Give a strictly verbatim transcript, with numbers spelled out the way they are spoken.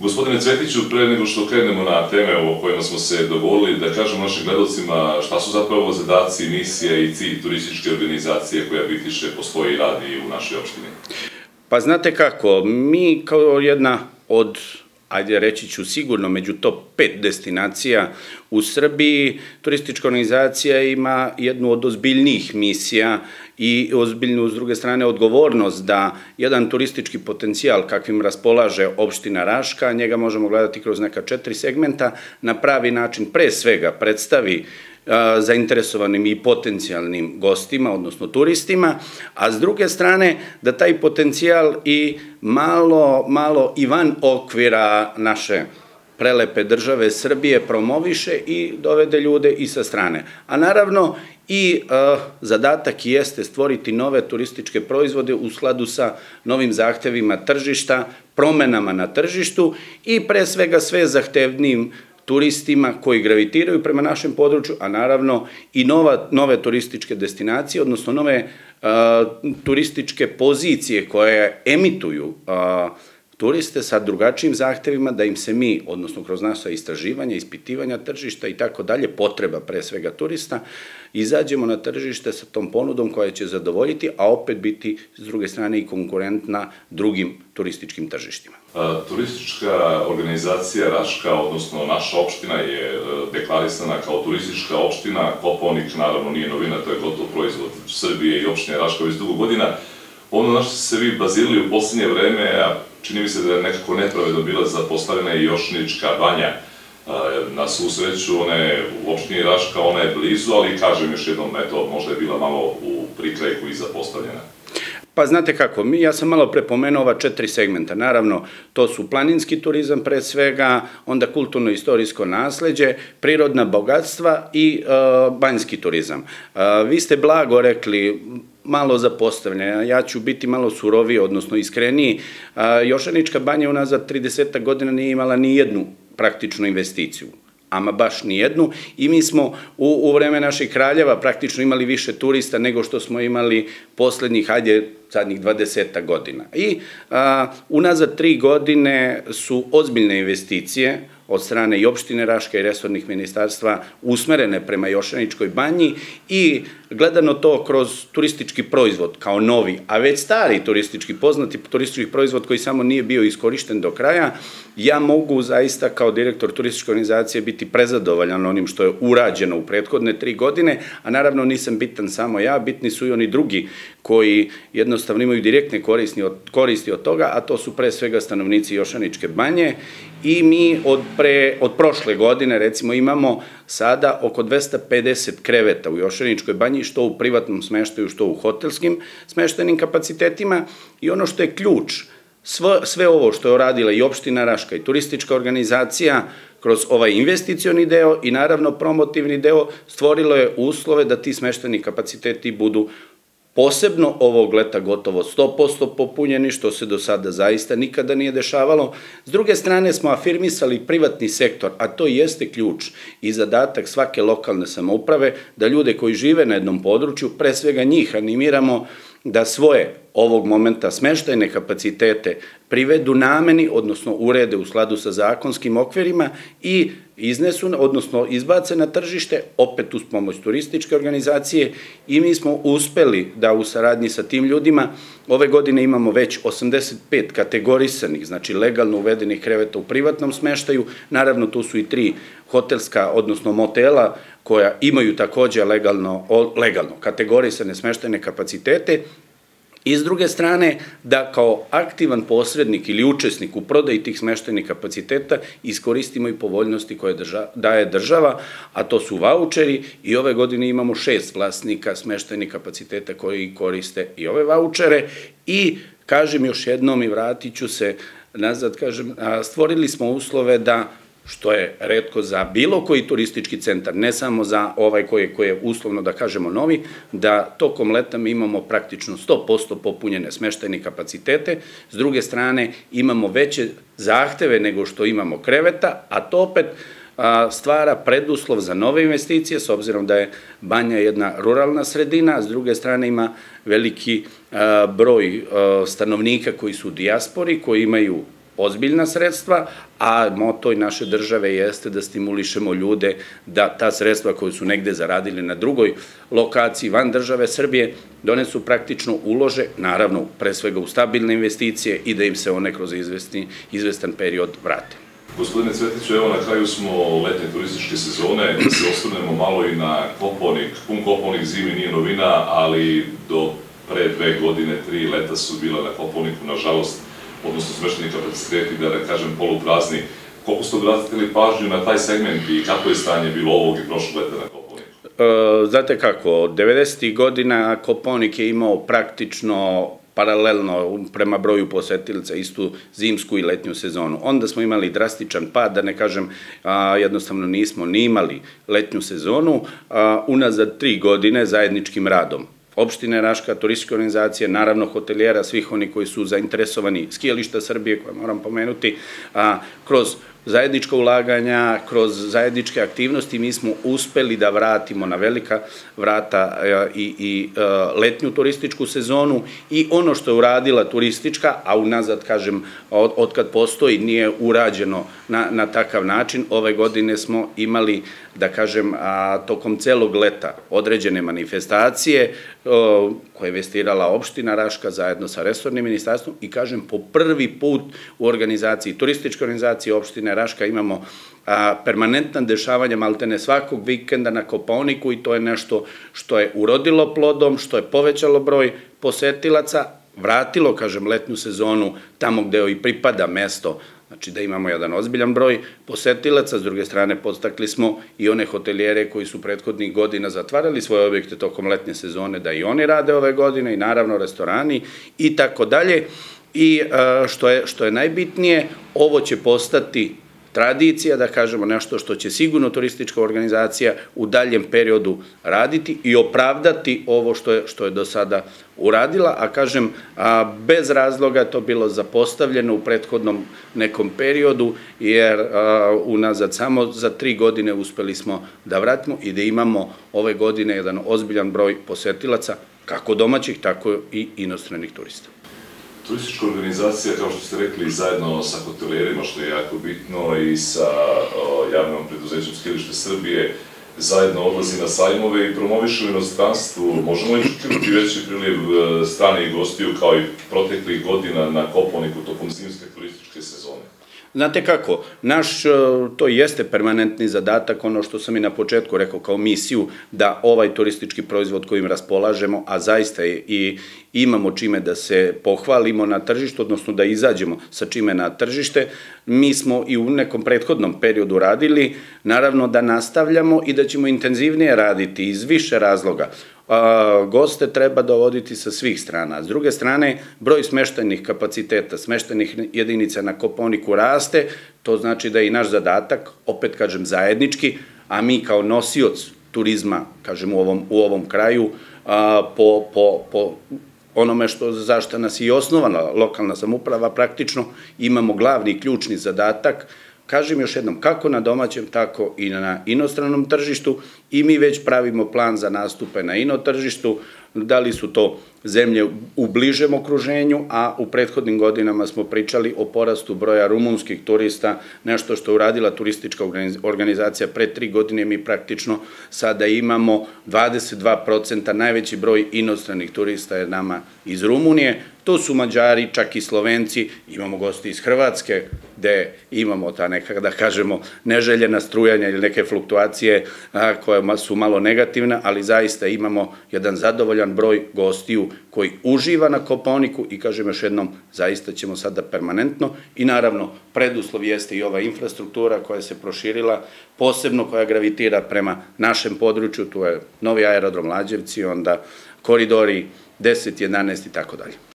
Gospodine Cvetiću, pre nego što krenemo na teme o kojima smo se dogovorili, da kažemo našim gledalcima šta su zapravo zadaci, misija i cilj turističke organizacije koja Bitiše postoji i radi u našoj opštini? Pa znate kako, mi kao jedna od, ajde reći ću sigurno, među top pet destinacija u Srbiji, turistička organizacija ima jednu od ozbiljnijih misija i ozbiljnu, s druge strane, odgovornost da jedan turistički potencijal kakvim raspolaže opština Raška, njega možemo gledati kroz neka četiri segmenta, na pravi način pre svega predstavi zainteresovanim i potencijalnim gostima, odnosno turistima, a s druge strane da taj potencijal i malo, malo i van okvira naše prelepe države Srbije promoviše i dovede ljude i sa strane. A naravno i zadatak jeste stvoriti nove turističke proizvode u skladu sa novim zahtevima tržišta, promenama na tržištu i pre svega sve zahtevnijim turistima koji gravitiraju prema našem području, a naravno i nove turističke destinacije, odnosno nove turističke pozicije koje emituju turiste sa drugačijim zahtevima, da im se mi, odnosno kroz naša istraživanja, ispitivanja tržišta i tako dalje, potreba pre svega turista, izađemo na tržište sa tom ponudom koja će zadovoljiti, a opet biti s druge strane i konkurentna drugim turističkim tržištima. Turistička organizacija Raška, odnosno naša opština, je deklarisana kao turistička opština. Kopaonik naravno nije novina, to je gotov proizvod Srbije i opštine Raška već dugo godina. Ono na što ste se vi bazirali u poslednje vreme, a čini mi se da je nekako nepravedno bila zapostavljena i Jošanička banja. Na svu sreću, ona je u opštini Raška, ona je blizu, ali kažem još jednom, eto, možda je bila malo u prikrajku i zapostavljena. Pa znate kako, ja sam malo prepomenuo ova četiri segmenta. Naravno, to su planinski turizam pre svega, onda kulturno-istorijsko nasleđe, prirodna bogatstva i banjski turizam. Vi ste blago rekli, malo zapostavljena, ja ću biti malo suroviji, odnosno iskreniji. Jošanička banja unazad trideset godina nije imala ni jednu praktičnu investiciju, ama baš ni jednu, i mi smo u vreme naših kraljeva praktično imali više turista nego što smo imali poslednjih, hajde, zadnjih dvadeset godina. I unazad tri godine su ozbiljne investicije od strane i opštine Raška i resornih ministarstva usmerene prema Jošaničkoj banji i gledano to kroz turistički proizvod kao novi, a već stari turistički, poznati turistički proizvod koji samo nije bio iskorišten do kraja, ja mogu zaista kao direktor turističke organizacije biti prezadovoljan onim što je urađeno u prethodne tri godine, a naravno nisam bitan samo ja, bitni su i oni drugi koji jednostavno imaju direktne koristi od toga, a to su pre svega stanovnici Jošaničke banje. I mi od prošle godine, recimo, imamo sada oko dvesta pedeset kreveta u Jošaničkoj banji, što u privatnom smeštaju, što u hotelskim smeštajnim kapacitetima. I ono što je ključ, sve ovo što je uradila i opština Raška i turistička organizacija kroz ovaj investicioni deo i naravno promotivni deo, stvorilo je uslove da ti smeštajni kapaciteti budu posebno ovog leta gotovo sto posto popunjeni, što se do sada zaista nikada nije dešavalo. S druge strane smo afirmisali privatni sektor, a to jeste ključ i zadatak svake lokalne samouprave, da ljude koji žive na jednom području, pre svega njih animiramo da svoje ovog momenta smeštajne kapacitete privedu nameni, odnosno urede u skladu sa zakonskim okvirima i iznesu, odnosno izbace na tržište, opet uz pomoć turističke organizacije, i mi smo uspeli da u saradnji sa tim ljudima ove godine imamo već osamdeset pet kategorisanih, znači legalno uvedenih kreveta u privatnom smeštaju. Naravno, tu su i tri hotelska, odnosno motela, koja imaju takođe legalno kategorisane smeštajne kapacitete. I s druge strane, da kao aktivan posrednik ili učesnik u prodaji tih smeštajnih kapaciteta iskoristimo i povoljnosti koje daje država, a to su vaučeri, i ove godine imamo šest vlasnika smeštajnih kapaciteta koji koriste i ove vaučere. I kažem još jednom i vratit ću se nazad, kažem, stvorili smo uslove da, što je retko za bilo koji turistički centar, ne samo za ovaj koji je uslovno, da kažemo, novi, da tokom leta mi imamo praktično sto posto popunjene smeštajne kapacitete. S druge strane, imamo veće zahteve nego što imamo kreveta, a to opet stvara preduslov za nove investicije, s obzirom da je banja jedna ruralna sredina, a s druge strane ima veliki broj stanovnika koji su u dijaspori, koji imaju ozbiljna sredstva, a moto i naše države jeste da stimulišemo ljude da ta sredstva koje su negde zaradili na drugoj lokaciji van države Srbije donesu praktično ulože, naravno pre svega u stabilne investicije i da im se one kroz izvestan period vrate. Gospodine Cvetiću, evo na kraju smo letnje turističke sezone, da se osvrnemo malo i na Kopaonik. Pun Kopaonik zimi nije novina, ali do pre dve godine, tri leta su bila na Kopaoniku, nažalost, odnosno smešteni kapaciteti, da ne kažem poluprazni. Koliko ste obratili pažnju na taj segment i kako je stanje bilo ovog i prošlog leta na Kopaoniku? Znate kako, devedesetih godina Kopaonik je imao praktično paralelno prema broju posetilaca istu zimsku i letnju sezonu. Onda smo imali drastičan pad, da ne kažem, jednostavno nismo ni imali letnju sezonu, unazad tri godine zajedničkim radom opštine Raška, turističke organizacije, naravno hotelijera, svih oni koji su zainteresovani, skijališta Srbije, koje moram pomenuti, kroz zajednička ulaganja, kroz zajedničke aktivnosti mi smo uspeli da vratimo na velika vrata i letnju turističku sezonu i ono što je uradila turistička, a unazad, kažem, otkad postoji, nije urađeno na takav način. Ove godine smo imali, da kažem, tokom celog leta određene manifestacije koje je investirala opština Raška zajedno sa resornim ministarstvom i, kažem, po prvi put u organizaciji, turističke organizacije opštine Raška imamo permanentna dešavanja maltene svakog vikenda na Kopaoniku i to je nešto što je urodilo plodom, što je povećalo broj posetilaca, vratilo, kažem, letnju sezonu tamo gde joj pripada mesto, znači da imamo jedan ozbiljan broj posetilaca. S druge strane, podstakli smo i one hotelijere koji su prethodnih godina zatvarali svoje objekte tokom letnje sezone, da i oni rade ove godine i naravno restorani i tako dalje. I što je najbitnije, ovo će postati tradicija, da kažemo nešto što će sigurno turistička organizacija u daljem periodu raditi i opravdati ovo što je do sada uradila, a kažem, bez razloga je to bilo zapostavljeno u prethodnom nekom periodu, jer unazad samo za tri godine uspeli smo da vratimo i da imamo ove godine jedan ozbiljan broj posetilaca, kako domaćih, tako i inostranih turista. Turistička organizacija, kao što ste rekli, zajedno sa hotelijerima, što je jako bitno, i sa javnom preduzećem Skijalište Srbije, zajedno odlazi na sajmove i promoviše u inostranstvu. Možemo li očekivati veći priliv stranih gostiju kao i proteklih godina na Kopaoniku tokom zimske turističke sezone? Znate kako, naš, to jeste permanentni zadatak, ono što sam i na početku rekao kao misiju, da ovaj turistički proizvod kojim raspolažemo, a zaista i imamo čime da se pohvalimo na tržištu, odnosno da izađemo sa čime na tržište, mi smo i u nekom prethodnom periodu radili, naravno da nastavljamo i da ćemo intenzivnije raditi iz više razloga. Goste treba dovoditi sa svih strana. S druge strane, broj smeštajnih kapaciteta, smeštajnih jedinica na Kopaoniku raste, to znači da je i naš zadatak, opet kažem zajednički, a mi kao nosioc turizma, kažem u ovom kraju, po onome za što nas i osnovana lokalna samouprava, praktično imamo glavni i ključni zadatak, kažem još jednom, kako na domaćem, tako i na inostranom tržištu, i mi već pravimo plan za nastupe na ino tržištu, da li su to zemlje u bližem okruženju, a u prethodnim godinama smo pričali o porastu broja rumunskih turista, nešto što je uradila turistička organizacija pre tri godine. Mi praktično sada imamo dvadeset dva procenta, najveći broj inostranih turista je nama iz Rumunije, to su Mađari, čak i Slovenci, imamo gosti iz Hrvatske, gde imamo ta neka, da kažemo, neželjena strujanja ili neke fluktuacije koje su malo negativne, ali zaista imamo jedan zadovoljan broj gostiju koji uživa na Kopaoniku i, kažem još jednom, zaista ćemo sada permanentno i naravno preduslov jeste i ova infrastruktura koja se proširila, posebno koja gravitira prema našem području, tu je novi aerodrom Lađevci, onda koridori deset, jedanaest i tako dalje.